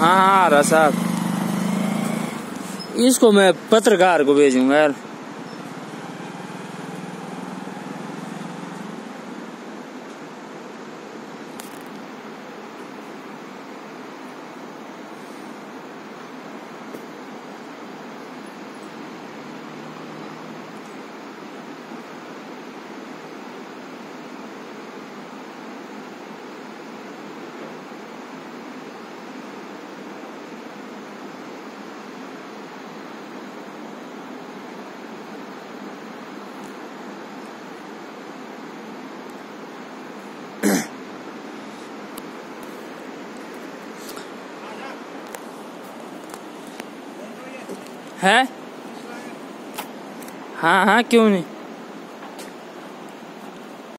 हाँ रहा साहब, इसको मैं पत्रकार को भेजूंगा यार। है हाँ हाँ क्यों नहीं।